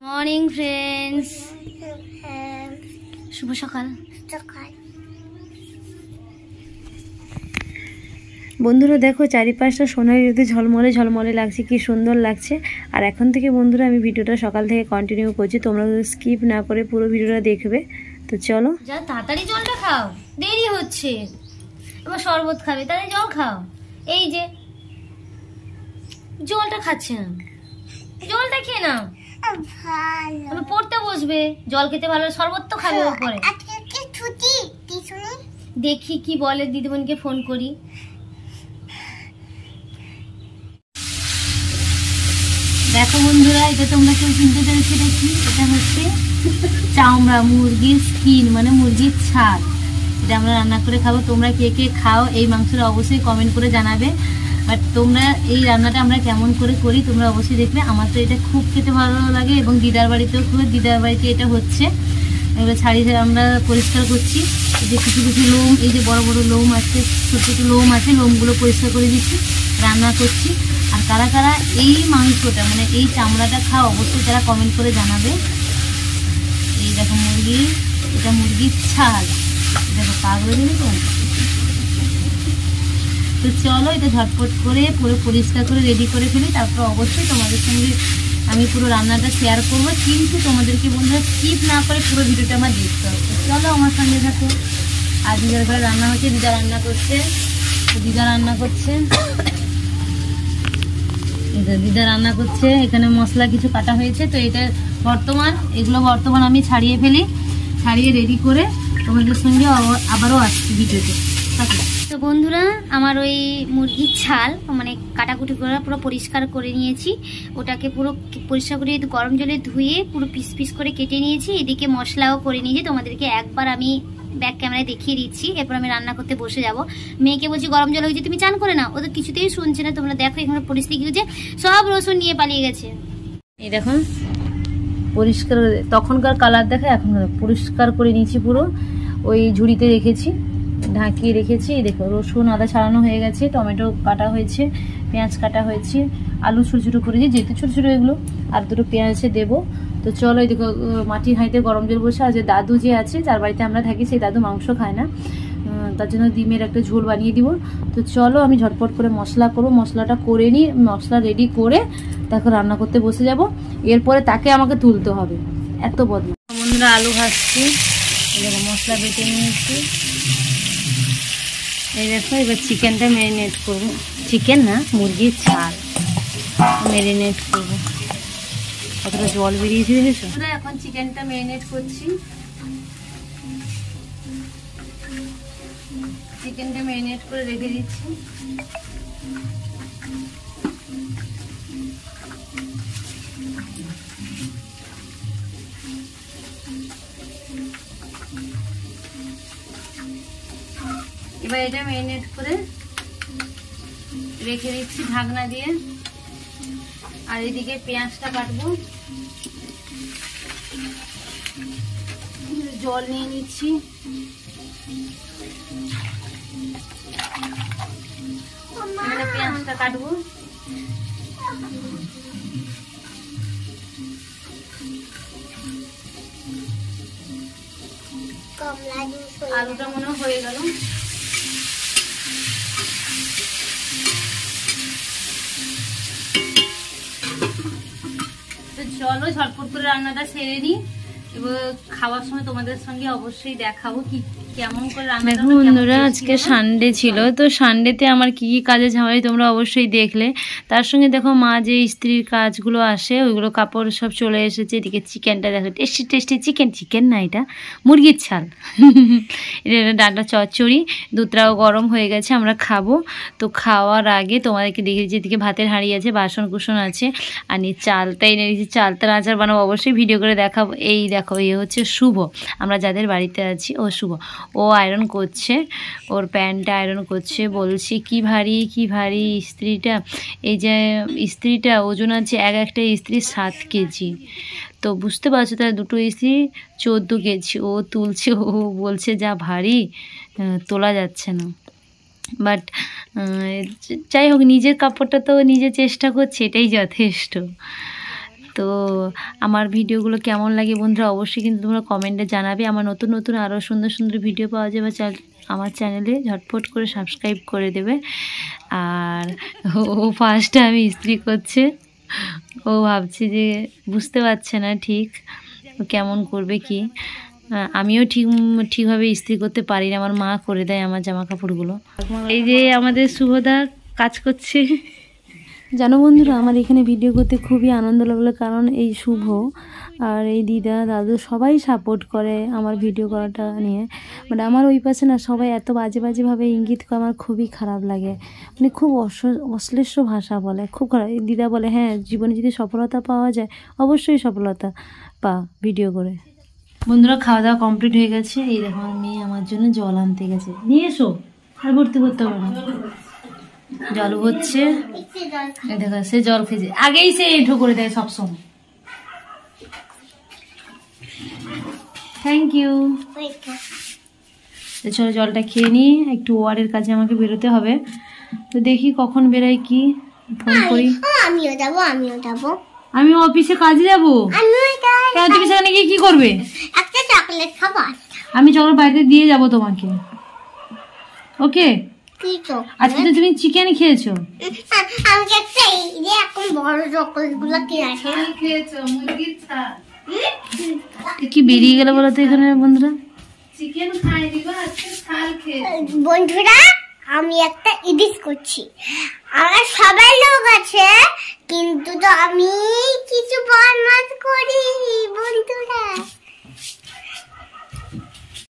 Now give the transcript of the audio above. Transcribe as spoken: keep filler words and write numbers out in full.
Morning friends, শুভ সকাল। বন্ধুরা দেখো চারিপাশটা সোনালি রোদে ঝলমলে ঝলমলে লাগছে, কি সুন্দর লাগছে। আর এখন থেকে বন্ধুরা আমি ভিডিওটা সকাল থেকে কন্টিনিউ করছি, তোমরা স্কিপ না করে পুরো ভিডিওটা দেখবে। তো চলো, যা তাড়াতাড়ি জলটা খাও, দেরি হচ্ছে। এবার শরবত খাবে, তাহলে জল খাও। এই যে জলটা খাচ্ছে না, জলটা খেয়ে নাও। আমি পড়তে বসবে, জল খেতে ভালো, শরবত তো খাবে উপরে। দেখি কি বলে, দিদিমণিকে ফোন করি। দেখো বন্ধুরা, এটা তোমরা কেউ চিনতে পেরেছো এটা কি? এটা হচ্ছে চামড়া, মুরগির স্কিন, মানে মুরগির ছাল। এটা আমরা রান্না করে খাবো। তোমরা কে কে খাও এই মাংসটা অবশ্যই কমেন্ট করে জানাবে। বাট তোমরা এই রান্নাটা আমরা কেমন করে করি তোমরা অবশ্যই দেখবে। আমার তো এটা খুব খেতে ভালো লাগে, এবং দিদার বাড়িতেও খুব, দিদার বাড়িতে এটা হচ্ছে। এবার ছাড়িয়ে আমরা পরিষ্কার করছি। এই যে কিছু কিছু লোম, এই যে বড় বড় লোম আছে, ছোটো ছোটো লোম আছে, লোমগুলো পরিষ্কার করে দিচ্ছি, রান্না করছি। আর কারা কারা এই মাংসটা মানে এই চামড়াটা খাও অবশ্যই তারা কমেন্ট করে জানাবে। এই দেখো মুরগি, এটা মুরগির ছাল। দেখো পাগলে দিলে তো। তো চলো এটা ঝটপট করে পুরো পরিষ্কার করে রেডি করে ফেলি, তারপর অবশ্যই তোমাদের সঙ্গে আমি পুরো রান্নাটা শেয়ার করবো। কিন্তু তোমাদেরকে বন্ধুরা স্কিপ না করে পুরো ভিডিওটা আমার দেখতে হবে। চলো আমার সঙ্গে থাকো। আর দিদার ঘরে রান্না হচ্ছে, দিদা রান্না করছে, দিদা রান্না করছে দিদা রান্না করছে এখানে মশলা কিছু কাটা হয়েছে। তো এটা বর্তমান, এগুলো বর্তমান আমি ছাড়িয়ে ফেলি, ছাড়িয়ে রেডি করে তোমাদের সঙ্গে আবারও আসছি ভিডিওতে। তো বন্ধুরা, আমার ওই মুরগির ছাল মানে কাটাকুটি করে পুরো পরিষ্কার করে নিয়েছি। ওটাকে পুরো পরিষ্কার করে গরম জলে ধুয়ে পুরো পিস পিস করে কেটে নিয়েছি। এদিকে মশলাও করে নিয়েছি, তোমাদেরকে একবার আমি ব্যাক ক্যামেরায় দেখিয়ে দিচ্ছি। এরপর আমি রান্না করতে বসে যাব। মেয়েকে বলছি গরম জল হয়েছে, তুমি চান করে না। ও তো কিছুতেই শুনছে না। তোমরা দেখো এখানে পরিস্থিতি কি হচ্ছে, সব রসুন নিয়ে পালিয়ে গেছে। এই দেখুন পরিষ্কার, তখনকার কালার দেখে এখন পরিষ্কার করে নিয়েছি, পুরো ওই ঝুড়িতে রেখেছি, ঢাকিয়ে রেখেছি। দেখো রসুন আদা ছাড়ানো হয়ে গেছে, টমেটো কাটা হয়েছে, পেঁয়াজ কাটা হয়েছে, আলু ছোটো ছোটো করেছি, যেহেতু ছোটো ছোটো এগুলো, আর দুটো পেঁয়াজে দেবো। তো চলো এই দেখো মাটির হাঁড়িতে গরম জল বসে। আর যে দাদু যে আছে, যার বাড়িতে আমরা থাকি, সেই দাদু মাংস খায় না, তার জন্য ডিমের একটা ঝোল বানিয়ে দিব। তো চলো আমি ঝটপট করে মশলা করবো, মশলাটা করে নিই, মশলা রেডি করে তারপর রান্না করতে বসে যাব। এরপরে তাকে আমাকে তুলতে হবে, এত বদলা। বন্ধুরা আলু ভাজছি, দেখো মশলা বেটে নিয়েছি। এই দেখো এবার চিকেনটা ম্যারিনেট করবো, চিকেন না মুরগির ছাল ম্যারিনেট করবো। কতটা জল বেরিয়েছে দেখেছো? এখন চিকেনটা ম্যারিনেট করছি। চিকেনটা ম্যারিনেট করে রেখে দিচ্ছি। এবার এটা ম্যারিনেট করে রেখে দিচ্ছি ঢাকনা দিয়ে। আর এদিকে পেঁয়াজটা কাটবো, জল নিয়ে নিচ্ছি। এবারে পেঁয়াজটা কাটবো। আলুটা মনে হয়ে গেল। চলো ঝটপট করে রান্নাটা সেরে নিই, এবার খাওয়ার সময় তোমাদের সঙ্গে অবশ্যই দেখাবো কি কেমন করে রান্না। দেখো বন্ধুরা আজকে সানডে ছিল, তো সানডেতে আমার কি কি কাজে ঝামেলা তোমরা অবশ্যই দেখলে। তার সঙ্গে দেখো মা যে স্ত্রীর কাজগুলো আসে ওইগুলো কাপড় সব চলে এসেছে। এদিকে চিকেনটা দেখো, টেস্টি টেস্টি চিকেন, চিকেন না এটা মুরগির ছাল। এটা ডাঁটা চচ্চড়ি, দুধটাও গরম হয়ে গেছে, আমরা খাবো। তো খাওয়ার আগে তোমাদেরকে দেখেছি এদিকে ভাতের হাঁড়ি আছে, বাসন কুসন আছে, আর নি চালটা এনে দিয়েছি, চালতার আচার বানাবো, অবশ্যই ভিডিও করে দেখাবো। এই দেখো এ হচ্ছে শুভ, আমরা যাদের বাড়িতে আছি ও শুভ, ও আয়রন করছে, ওর প্যান্টটা আয়রন করছে। বলছি কি ভারী কি ভারী ইস্ত্রিটা। এই যে ইস্ত্রিটা ওজন আছে এক একটা ইস্ত্রি সাত কেজি। তো বুঝতে পারছো, তার দুটো ইস্ত্রি চোদ্দো কেজি। ও তুলছে, ও বলছে যা ভারী, তোলা যাচ্ছে না। বাট যাই হোক, নিজের কাপড়টা তো নিজে চেষ্টা করছে, এটাই যথেষ্ট। তো আমার ভিডিওগুলো কেমন লাগে বন্ধুরা অবশ্যই কিন্তু তোমরা কমেন্টে জানাবে। আমার নতুন নতুন আরও সুন্দর সুন্দর ভিডিও পাওয়া যাবে আমার চ্যানেলে, ঝটপট করে সাবস্ক্রাইব করে দেবে। আর ও ফার্স্টে আমি ইস্ত্রি করছে, ও ভাবছি যে বুঝতে পারছে না ঠিক কেমন করবে কি। আমিও ঠিক ঠিকভাবে ইস্ত্রি করতে পারি না, আমার মা করে দেয় আমার জামা কাপড়গুলো। এই যে আমাদের শুভদা কাজ করছে। জানো বন্ধুরা, আমার এখানে ভিডিও করতে খুবই আনন্দ লাগলো, কারণ এই শুভ আর এই দিদা দাদু সবাই সাপোর্ট করে আমার ভিডিও করাটা নিয়ে। মানে আমার ওই পাশে না সবাই এত বাজে বাজেভাবে ইঙ্গিত করে, আমার খুবই খারাপ লাগে। মানে খুব অশ্লীল ভাষা বলে, খুব খারাপ। দিদা বলে হ্যাঁ জীবনে যদি সফলতা পাওয়া যায় অবশ্যই সফলতা পা ভিডিও করে। বন্ধুরা খাওয়া দাওয়া কমপ্লিট হয়ে গেছে। এই দেখো আমার মেয়ে আমার জন্য জল আনতে গেছে, নিয়ে এসো, আর ভর্তি করতে হবে না। জল হচ্ছে, দেখো সে জল খেয়েছে, আগেই সে এঁঠো করে দেয় সবসময়। Thank you. চলো জলটা খেয়ে নিই, একটু ওয়ারের কাজে আমাকে বেরোতে হবে। তো দেখি কখন বেরোয়, কি ফোন করি। আমিও যাবো আমিও যাবো আমি অফিসে কাজে যাবো। কেন তুমি সেখানে গিয়ে কি করবে? একটা চকলেট খাবো। আমি চকলেট বাড়িতে দিয়ে যাবো তোমাকে, ওকে? আজকে তো তুমি চিকেন খেয়েছো। আমাকে একটা এই যে এখন বড় চকলেট গুলো খেয়েছো, মুরগির ছাল কি বেরিয়ে গেল বলো তো এখানে বন্ধুরা। চিকেন খাই দিবা, আজকে ছাল খেয়েছো। বন্ধুরা আমি একটা ইডিট করছি, আমার সবাই লোক আছে কিন্তু তো আমি কিছু বদমাশ করি বন্ধুরা।